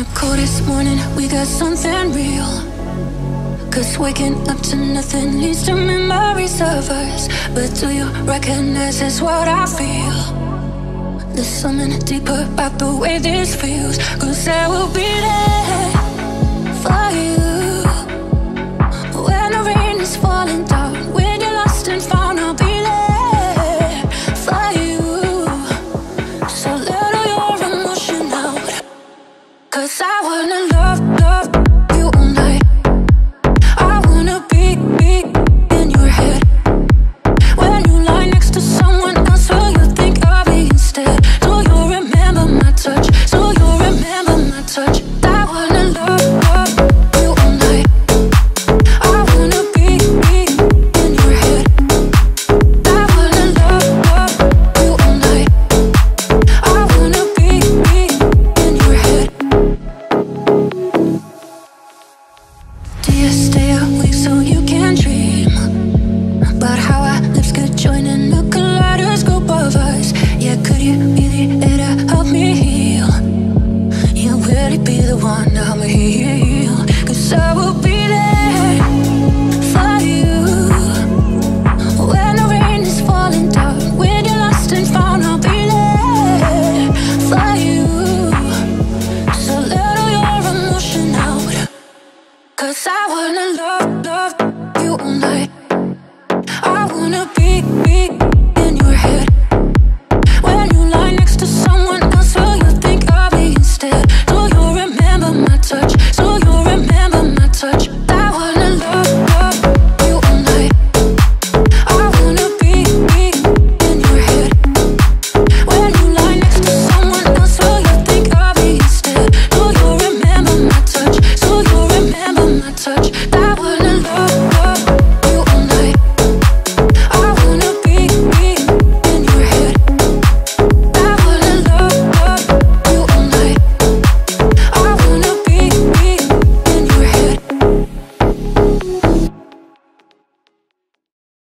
a call this morning, we got something real. Cause waking up to nothing leads to memories of us. But do you recognize it's what I feel? There's something deeper about the way this feels. Cause I will be there for you when the rain is falling down, when you're lost and found, I'll be there for you. So let all your emotion out, cause I wanna love you all night. I wanna be in your head. When you lie next to someone else, will you think of me instead? Do you remember my touch? Do you remember my touch? I wanna love you all night. I wanna be in your head. I wanna love you all night. I wanna be in your head. Do you stay awake so you can dream about how our lips could join in a kaleidoscope of us? Yeah, could you be the air to help me heal? Yeah, will it be the one I'm here?